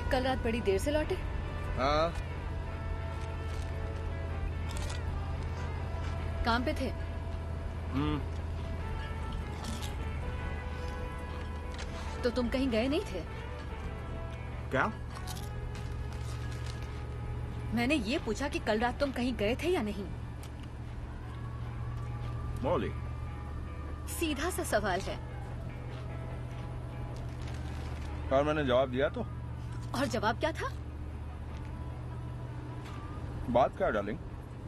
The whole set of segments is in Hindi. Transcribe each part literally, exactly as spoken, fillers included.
कल रात बड़ी देर से लौटे? हाँ। काम पे थे? हम्म। तो तुम कहीं गए नहीं थे? क्या? मैंने ये पूछा कि कल रात तुम कहीं गए थे या नहीं। मौली, सीधा सा सवाल है। और मैंने जवाब दिया तो। और जवाब क्या था? बात क्या डार्लिंग?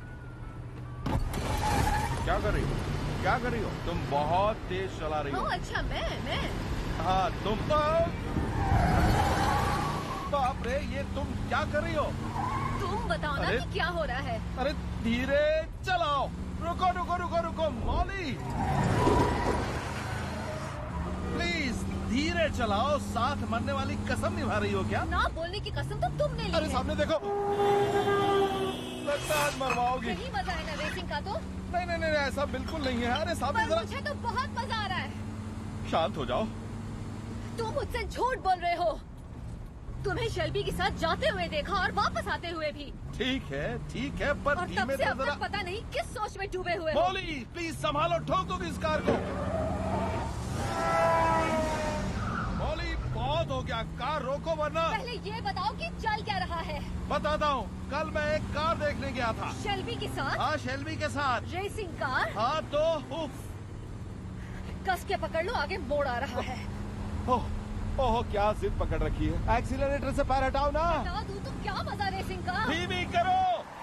क्या कर रही हो? क्या कर रही हो? तुम बहुत तेज चला रही हो। ओ, अच्छा मैं मैं हाँ तुम। बाप रे, ये तुम क्या कर रही हो? तुम बताओ ना कि क्या हो रहा है। अरे धीरे चलाओ। रुको रुको रुको रुको मौली, प्लीज धीरे चलाओ। साथ मरने वाली कसम निभा रही हो क्या? ना बोलने की कसम तो तुमने ली अरे है। सामने देखो, लगता है आज मरवाओगी। नहीं मजा है ना रेसिंग का तो? नहीं नहीं नहीं ऐसा बिल्कुल नहीं है। अरे सामने पर जरा। मुझे तो बहुत मजा आ रहा है। शांत हो जाओ। तुम मुझसे झूठ बोल रहे हो। तुम्हें शेल्बी के साथ जाते हुए देखा और वापस आते हुए भी। ठीक है ठीक है, पर और तब धीमे से से अब जरा। तक पता नहीं किस सोच में डूबे हुए हो। मौली प्लीज संभालो, ठोक दोगी इस कार को। मौली बहुत हो गया, कार रोको वरना। पहले ये बताओ कि चल क्या रहा है। बताता हूँ। कल मैं एक कार देखने गया था। शेल्बी के साथ? हाँ शेल्बी के साथ। Racing car? हाँ तो उफ। कस के पकड़ लो, आगे मोड़ आ रहा है। ओह ओह क्या जिद पकड़ रखी है। एक्सीलरेटर से पैर हटाओ ना। हटा दूं तो क्या मजा रेसिंग का। धीमी करो।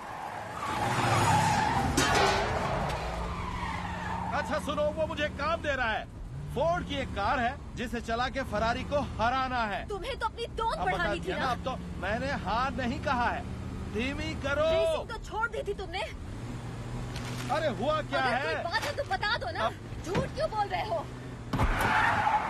अच्छा सुनो, वो मुझे काम दे रहा है। फोर्ड की एक कार है जिसे चला के फरारी को हराना है। तुम्हें तो अपनी टोन अब बता बढ़ानी थी दिया ना। ना। अब तो मैंने हार नहीं कहा है। धीमी करो। रेसिंग तो छोड़ दी थी तुमने। अरे हुआ क्या अगर है? कोई बात है तो बता दो ना। अब- झूठ क्यों बोल रहे हो?